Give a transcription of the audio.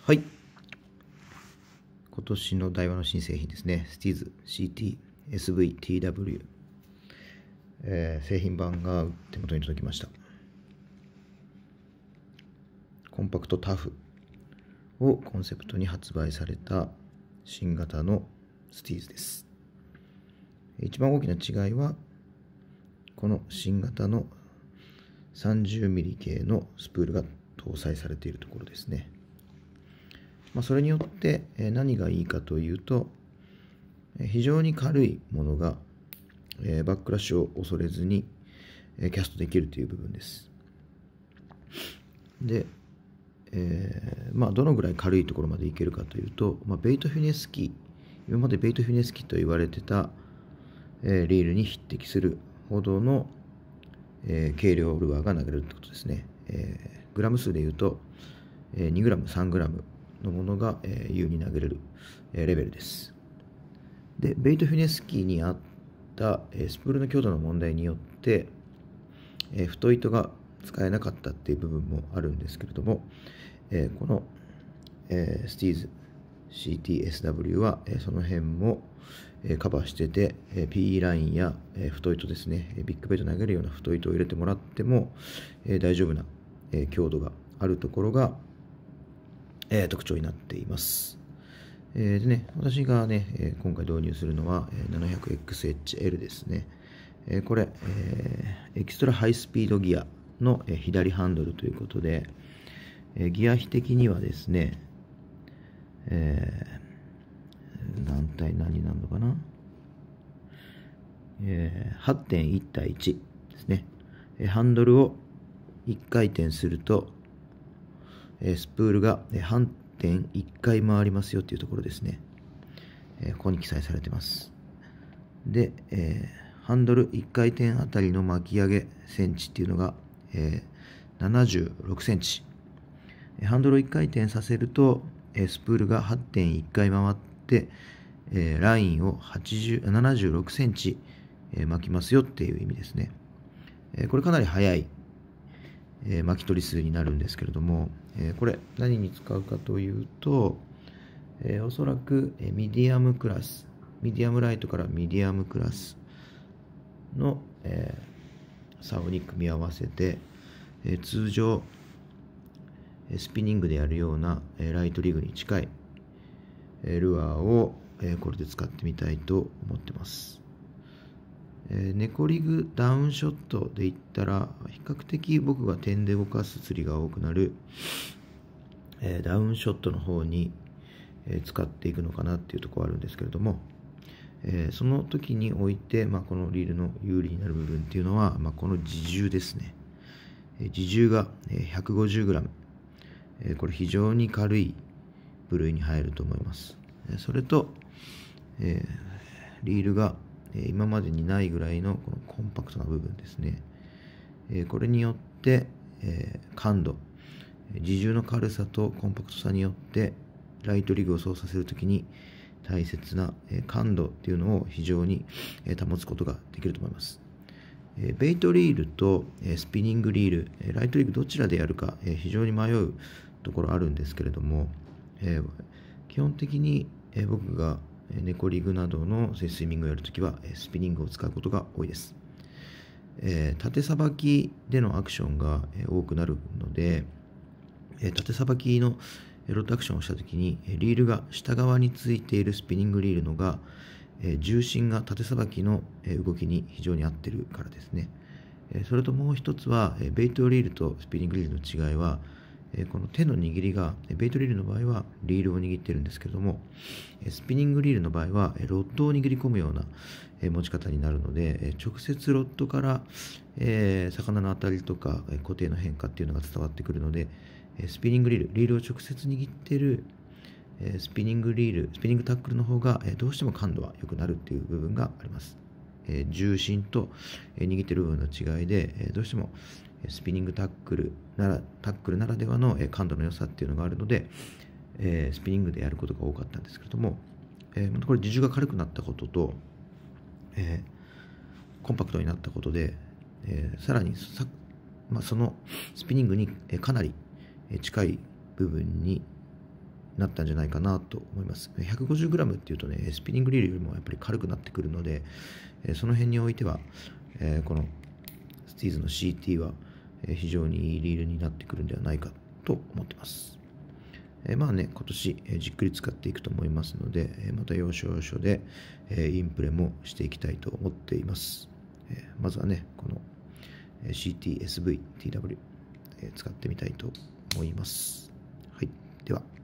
はい。今年の台湾の新製品ですね。STEEZ CT SVTW、製品版が手元に届きました。コンパクトタフをコンセプトに発売された新型のSTEEZです。一番大きな違いは、この新型の 30mm 系のスプールが搭載されているところですね。それによって何がいいかというと、非常に軽いものがバックラッシュを恐れずにキャストできるという部分です。で、どのぐらい軽いところまでいけるかというと、ベイトフィネス機、今までベイトフィネス機と言われてたリールに匹敵するほどの軽量ルアーが投げれるということですね。グラム数でいうと2グラム、3グラムのものが優に投げれるレベルです。で、ベイトフィネスキーにあったスプールの強度の問題によって太い糸が使えなかったっていう部分もあるんですけれども、このSTEEZ CTSW はその辺もカバーしてて PE ラインや太い糸ですね、ビッグベイト投げるような太い糸を入れてもらっても大丈夫な強度があるところが特徴になっています。でね、私がね、今回導入するのは 700XHL ですね。これ、エキストラハイスピードギアの左ハンドルということで、ギア比的にはですね、何対何になるのかな、8.1 対1ですね。ハンドルを1回転するとスプールが半点1回回りますよというところですね。ここに記載されています。で、ハンドル1回転あたりの巻き上げセンチっていうのが、76センチ。ハンドルを1回転させるとスプールが 8.1 回回って、ラインを76センチ巻きますよっていう意味ですね。これかなり速い巻き取り数になるんですけれども、これ何に使うかというと、おそらくミディアムクラス、ミディアムライトからミディアムクラスの竿に組み合わせて、通常スピニングでやるようなライトリグに近いルアーをこれで使ってみたいと思ってます。ネコリグダウンショットで言ったら比較的僕が点で動かす釣りが多くなるダウンショットの方に使っていくのかなっていうところあるんですけれども、その時において、このリールの有利になる部分っていうのは、この自重ですね。自重が 150g、これ非常に軽い部類に入ると思います。それと、リールが今までにないぐらいのこのコンパクトな部分ですね。これによって感度、自重の軽さとコンパクトさによってライトリグを操作するときに大切な感度っていうのを非常に保つことができると思います。ベイトリールとスピニングリール、ライトリグどちらでやるか非常に迷うところあるんですけれども、基本的に僕がネコリグなどのスイミングをやるときはスピニングを使うことが多いです。縦さばきでのアクションが多くなるので、縦さばきのロッドアクションをしたときにリールが下側についているスピニングリールのが重心が縦さばきの動きに非常に合っているからですね。それともう一つはベイトリールとスピニングリールの違いは、この手の握りがベイトリールの場合はリールを握っているんですけれども、スピニングリールの場合はロッドを握り込むような持ち方になるので、直接ロッドから魚の当たりとか固定の変化っていうのが伝わってくるので、スピニングリールを直接握っているスピニングタックルの方がどうしても感度は良くなるっていう部分があります。重心と握っている部分の違いでどうしてもスピニングタックルならではの感度の良さっていうのがあるので、スピニングでやることが多かったんですけれども、これ自重が軽くなったことと、コンパクトになったことで、さらにそのスピニングにかなり近い部分になったんじゃないかなと思います。150g っていうとね、スピニングリールよりもやっぱり軽くなってくるので、その辺においては、このスティーズの CT は非常にいいリールになってくるんではないかと思ってます。まあね、今年じっくり使っていくと思いますので、また要所要所でインプレもしていきたいと思っています。まずはね、この CTSV-TW 使ってみたいと思います。はい。では。